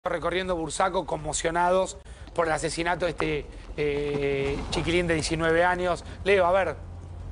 Recorriendo Bursaco conmocionados por el asesinato de este chiquilín de 19 años. Leo, a ver.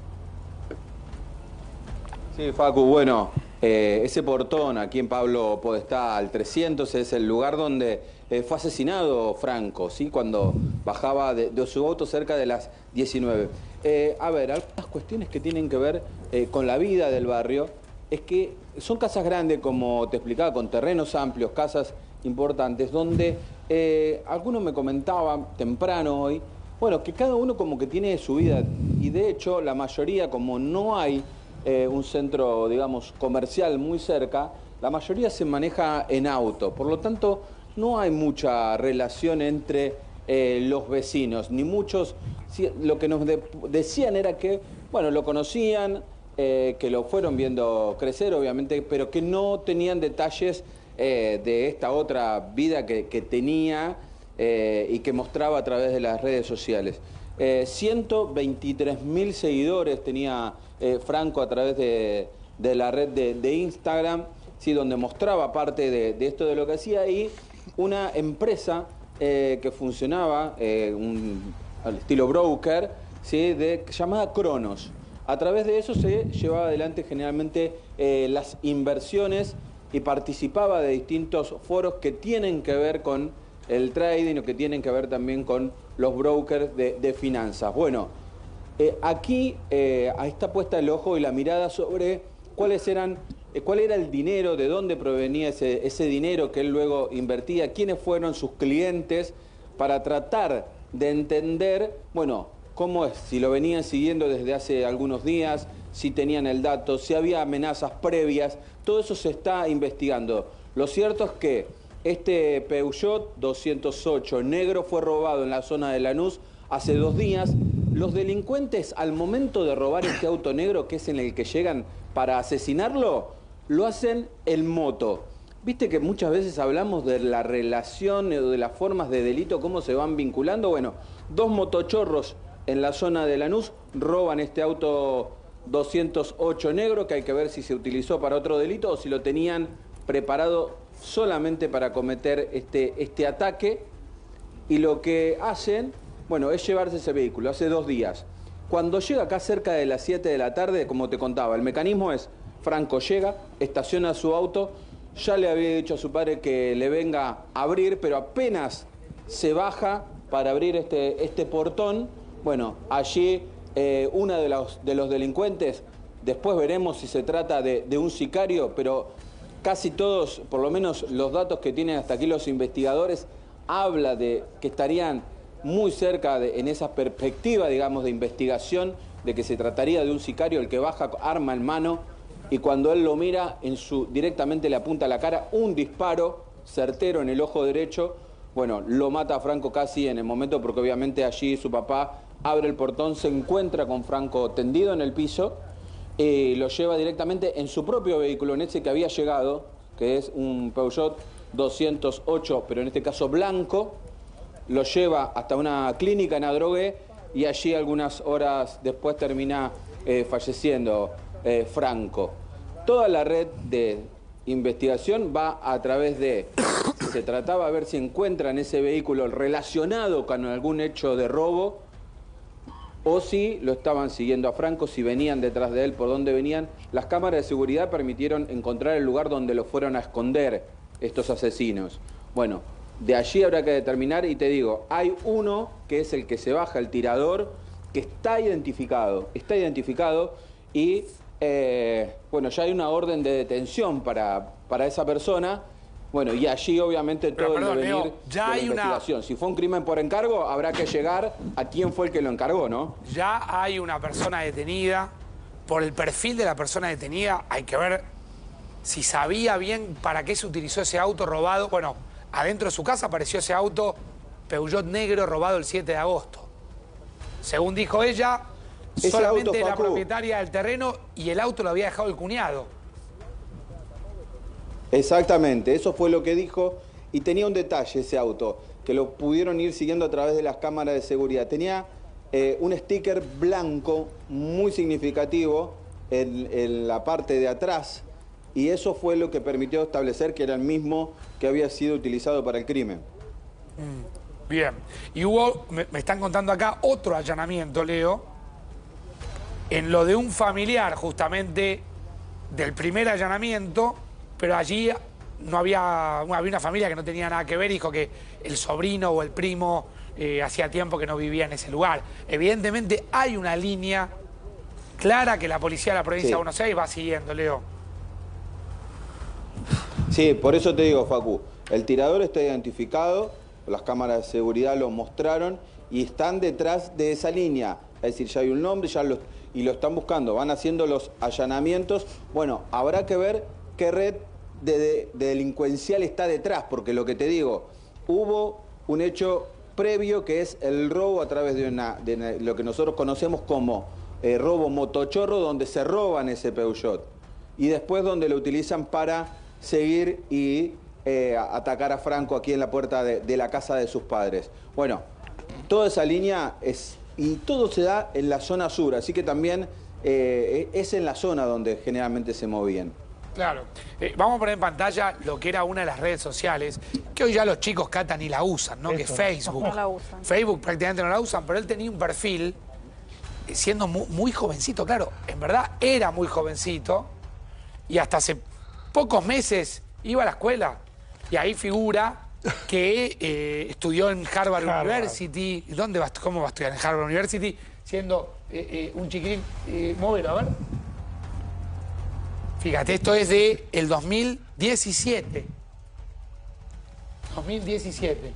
Sí, Facu, bueno, ese portón aquí en Pablo Podestá al 300 es el lugar donde fue asesinado Franco, ¿sí? Cuando bajaba de su auto cerca de las 19. A ver, algunas cuestiones que tienen que ver con la vida del barrio es que son casas grandes, como te explicaba, con terrenos amplios, casas importantes, donde algunos me comentaban temprano hoy, bueno, que cada uno como que tiene su vida, y de hecho la mayoría, como no hay un centro, digamos, comercial muy cerca, la mayoría se maneja en auto, por lo tanto no hay mucha relación entre los vecinos, ni muchos, lo que nos decían era que, bueno, lo conocían, que lo fueron viendo crecer, obviamente, pero que no tenían detalles de esta otra vida que tenía y que mostraba a través de las redes sociales. 123.000 seguidores tenía Franco a través de la red de Instagram, ¿sí? Donde mostraba parte de esto de lo que hacía, y una empresa que funcionaba al estilo broker, ¿sí? Llamada Cronos. A través de eso se llevaba adelante generalmente las inversiones y participaba de distintos foros que tienen que ver con el trading o que tienen que ver también con los brokers de finanzas. Bueno, aquí ahí está puesta el ojo y la mirada sobre cuál era el dinero, de dónde provenía ese dinero que él luego invertía, quiénes fueron sus clientes, para tratar de entender, bueno, cómo es, si lo venían siguiendo desde hace algunos días, si tenían el dato, si había amenazas previas, todo eso se está investigando. Lo cierto es que este Peugeot 208 negro fue robado en la zona de Lanús hace 2 días. Los delincuentes, al momento de robar este auto negro, que es en el que llegan para asesinarlo, lo hacen en moto. Viste que muchas veces hablamos de la relación o de las formas de delito, cómo se van vinculando. Bueno, 2 motochorros en la zona de Lanús roban este auto 208 negro, que hay que ver si se utilizó para otro delito o si lo tenían preparado solamente para cometer este ataque. Y lo que hacen, bueno, es llevarse ese vehículo hace 2 días. Cuando llega acá cerca de las 7 de la tarde, como te contaba, el mecanismo es: Franco llega, estaciona su auto, ya le había dicho a su padre que le venga a abrir, pero apenas se baja para abrir este portón, bueno, allí uno de los delincuentes, después veremos si se trata de un sicario, pero casi todos, por lo menos los datos que tienen hasta aquí los investigadores, habla de que estarían muy cerca en esa perspectiva, digamos, de investigación, de que se trataría de un sicario, el que baja arma en mano, y cuando él lo mira, directamente le apunta a la cara un disparo certero en el ojo derecho. Bueno, lo mata a Franco casi en el momento, porque obviamente allí su papá abre el portón, se encuentra con Franco tendido en el piso, y lo lleva directamente en su propio vehículo, en ese que había llegado, que es un Peugeot 208, pero en este caso blanco. Lo lleva hasta una clínica en Adrogué, y allí algunas horas después termina falleciendo Franco. Toda la red de investigación va a través de, se trataba de ver si encuentran ese vehículo relacionado con algún hecho de robo, o si lo estaban siguiendo a Franco, si venían detrás de él, por dónde venían. Las cámaras de seguridad permitieron encontrar el lugar donde lo fueron a esconder estos asesinos. Bueno, de allí habrá que determinar, y te digo, hay uno que es el que se baja, el tirador, que está identificado, y bueno, ya hay una orden de detención para esa persona. Bueno, y allí obviamente todo el devenir Leo, ya de la hay investigación. Si fue un crimen por encargo, habrá que llegar a quién fue el que lo encargó, ¿no? Ya hay una persona detenida. Por el perfil de la persona detenida hay que ver si sabía bien para qué se utilizó ese auto robado. Bueno, adentro de su casa apareció ese auto Peugeot negro robado el 7 de agosto. Según dijo ella, Ese solamente auto, la Facu, propietaria del terreno, y el auto lo había dejado el cuñado. Exactamente, eso fue lo que dijo, y tenía un detalle ese auto, que lo pudieron ir siguiendo a través de las cámaras de seguridad. Tenía un sticker blanco muy significativo en la parte de atrás, y eso fue lo que permitió establecer que era el mismo que había sido utilizado para el crimen. Bien. Y hubo, me están contando acá, otro allanamiento, Leo, en lo de un familiar, justamente, del primer allanamiento, pero allí había una familia que no tenía nada que ver, dijo que el sobrino o el primo hacía tiempo que no vivía en ese lugar. Evidentemente hay una línea clara que la policía de la provincia de Buenos Aires va siguiendo, Leo. Sí, por eso te digo, Facu, el tirador está identificado, las cámaras de seguridad lo mostraron y están detrás de esa línea. Es decir, ya hay un nombre, y lo están buscando, van haciendo los allanamientos. Bueno, habrá que ver qué red de delincuencial está detrás, porque lo que te digo, hubo un hecho previo que es el robo a través de lo que nosotros conocemos como robo motochorro, donde se roban ese Peugeot, y después donde lo utilizan para seguir y atacar a Franco aquí en la puerta de la casa de sus padres. Bueno, toda esa línea y todo se da en la zona sur, así que también es en la zona donde generalmente se movían. Claro. Vamos a poner en pantalla lo que era una de las redes sociales, que hoy ya los chicos, Cata, ni la usan, ¿no? Que es Facebook. No la usan. Facebook prácticamente no la usan, pero él tenía un perfil siendo muy jovencito, claro, en verdad era muy jovencito, y hasta hace pocos meses iba a la escuela, y ahí figura que estudió en Harvard University. ¿Dónde va? ¿Cómo va a estudiar en Harvard University? Siendo un chiquirín. Móvelo, a ver. Fíjate, esto es de el 2017. 2017.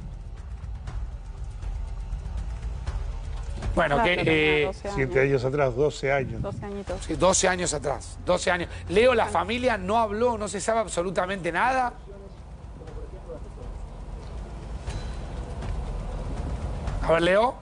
Bueno, Claro, que... 7 años atrás, 12 años. 12 añitos. Sí, 12 años atrás, 12 años. Leo, la familia no habló, no se sabe absolutamente nada. A ver, Leo.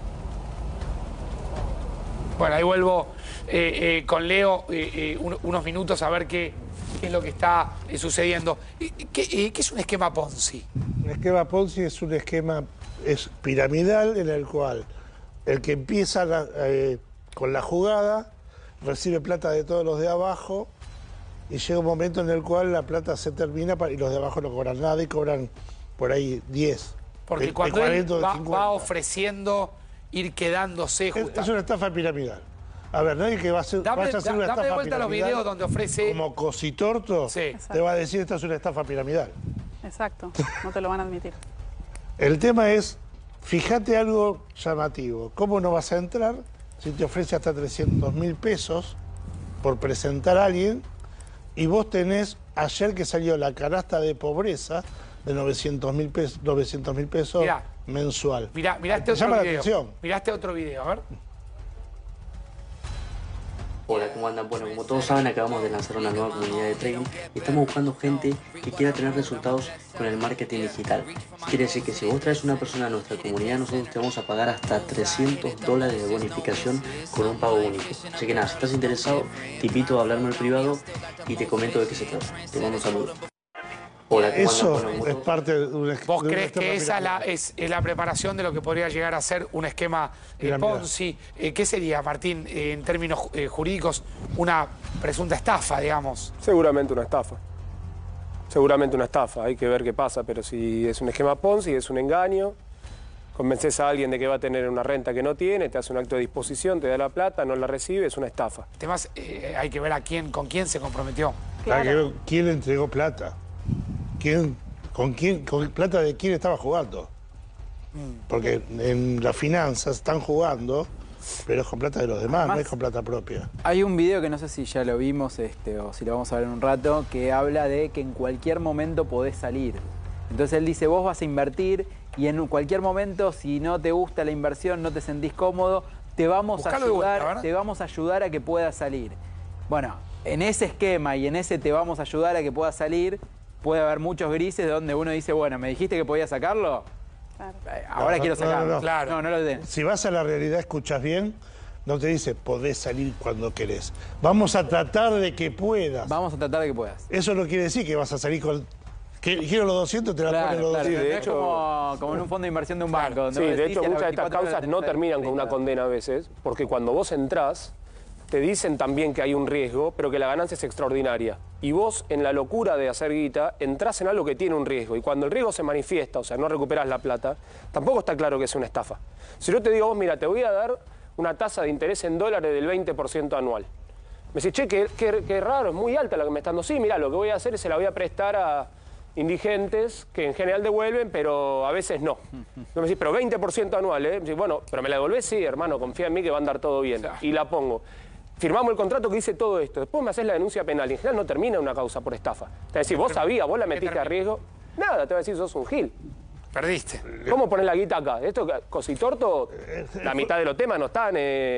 Bueno, ahí vuelvo con Leo unos minutos a ver qué es lo que está sucediendo. ¿Qué es un esquema Ponzi? Un esquema Ponzi es un esquema piramidal en el cual el que empieza con la jugada recibe plata de todos los de abajo y llega un momento en el cual la plata se termina y los de abajo no cobran nada y cobran por ahí 10. Porque cuando él va ofreciendo ir quedándose justamente. Es una estafa piramidal. A ver, nadie que vaya a hacer una estafa piramidal. Dame de vuelta los videos donde ofrece... Como Cositorto, sí, te va a decir esta es una estafa piramidal. Exacto, no te lo van a admitir. El tema es, fíjate algo llamativo. ¿Cómo no vas a entrar si te ofrece hasta 300.000 pesos por presentar a alguien y vos tenés ayer que salió la canasta de pobreza de 900.000 pesos mirá, mensual? Mirá este otro llama video. la atención. Mirá este otro video, a ver. Hola, ¿cómo andan? Bueno, como todos saben, acabamos de lanzar una nueva comunidad de trading y estamos buscando gente que quiera tener resultados con el marketing digital. Quiere decir que si vos traes una persona a nuestra comunidad, nosotros te vamos a pagar hasta $300 de bonificación con un pago único. Así que nada, si estás interesado, te invito a hablarme al privado y te comento de qué se trata. Te mando un saludo. Hola, ¿cómo Eso andan? Bueno, es parte de un esquema. ¿Vos crees que esa es la preparación de lo que podría llegar a ser un esquema Ponzi? ¿Qué sería, Martín, en términos jurídicos, una presunta estafa, digamos? Seguramente una estafa. Seguramente una estafa. Hay que ver qué pasa, pero si es un esquema Ponzi, es un engaño. Convences a alguien de que va a tener una renta que no tiene, te hace un acto de disposición, te da la plata, no la recibe, es una estafa. Además, hay que ver con quién se comprometió. Hay que ver quién le entregó plata. ¿Con plata de quién estaba jugando? Porque en las finanzas están jugando, pero es con plata de los demás, además, no es con plata propia. Hay un video que no sé si ya lo vimos o si lo vamos a ver en un rato, que habla de que en cualquier momento podés salir. Entonces él dice, vos vas a invertir y en cualquier momento, si no te gusta la inversión, no te sentís cómodo, te vamos a ayudar a que puedas salir. Bueno, en ese esquema y en ese te vamos a ayudar a que puedas salir, puede haber muchos grises donde uno dice, bueno, ¿me dijiste que podía sacarlo? Claro. Ahora quiero sacarlo. Claro. No lo den. Si vas a la realidad, escuchas bien, no te dice, podés salir cuando querés. Vamos a tratar de que puedas. Vamos a tratar de que puedas. Eso no quiere decir que vas a salir con... Quiero los 200, te la ponen los 200. Sí, de es hecho, como en un fondo de inversión de un banco. Donde sí, vos de decís, hecho, a las muchas de estas 24 horas causas tenés no que terminan con una haber condena a veces, porque cuando vos entrás, te dicen también que hay un riesgo, pero que la ganancia es extraordinaria. Y vos, en la locura de hacer guita, entrás en algo que tiene un riesgo. Y cuando el riesgo se manifiesta, o sea, no recuperás la plata, tampoco está claro que es una estafa. Si yo te digo, vos, mira, te voy a dar una tasa de interés en dólares del 20% anual. Me decís, che, qué raro, es muy alta la que me está dando. Sí, mira, lo que voy a hacer es se la voy a prestar a indigentes que en general devuelven, pero a veces no. Me decís, pero 20% anual, ¿eh? Me decís, bueno, pero me la devolvés, sí, hermano, confía en mí que va a andar todo bien. Y la pongo. Firmamos el contrato que dice todo esto. Después me haces la denuncia penal. Y en general no termina una causa por estafa. Te va a decir, vos sabías, vos la metiste a riesgo. Nada, te va a decir, sos un gil. Perdiste. ¿Cómo pones la guita acá? Esto, Cositorto, la mitad de los temas no están...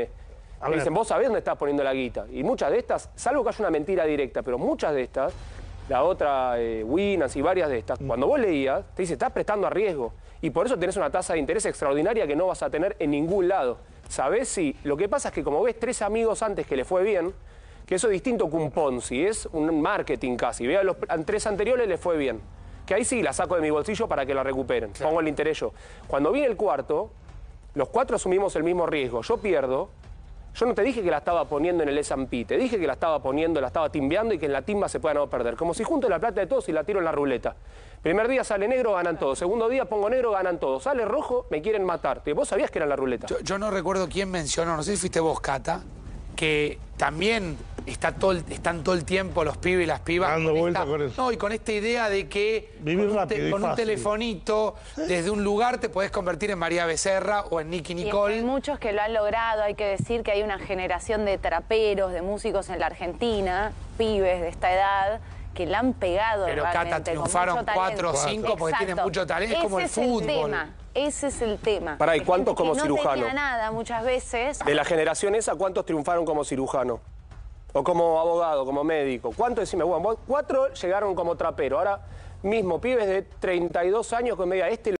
Me dicen, vos sabés dónde estás poniendo la guita. Y muchas de estas, salvo que haya una mentira directa, pero muchas de estas, la otra, Winas y varias de estas, cuando vos leías, te dice, estás prestando a riesgo. Y por eso tenés una tasa de interés extraordinaria que no vas a tener en ningún lado. ¿Sabés? Sí. Lo que pasa es que como ves 3 amigos antes que le fue bien, que eso es distinto que un Ponzi, es un marketing casi. Ve a los 3 anteriores le fue bien. Que ahí sí la saco de mi bolsillo para que la recuperen. Claro. Pongo el interés yo. Cuando viene el cuarto, los 4 asumimos el mismo riesgo. Yo pierdo. Yo no te dije que la estaba poniendo en el S&P, te dije que la estaba poniendo, la estaba timbeando y que en la timba se pueda no perder. Como si junto la plata de todos y la tiro en la ruleta. Primer día sale negro, ganan todos. Segundo día pongo negro, ganan todos. Sale rojo, me quieren matar. ¿Vos sabías que era la ruleta? Yo no recuerdo quién mencionó, no sé si fuiste vos, Cata, que también están todo el tiempo los pibes y las pibas dando vuelta con eso. No, y con esta idea de que vivir rápido con un telefonito, desde un lugar te podés convertir en María Becerra o en Nicky Nicole. Hay muchos que lo han logrado, hay que decir que hay una generación de traperos, de músicos en la Argentina, pibes de esta edad, que la han pegado. Pero realmente, Cata, triunfaron 4 o 5 porque tienen mucho talento, es como el fútbol. Ese es el tema. Pará, ¿y cuántos como cirujano? No tenía nada muchas veces. De la generación esa, ¿cuántos triunfaron como cirujano? O como abogado, como médico. ¿Cuántos decime? Bueno, 4 llegaron como trapero. Ahora mismo, pibes de 32 años que me diga,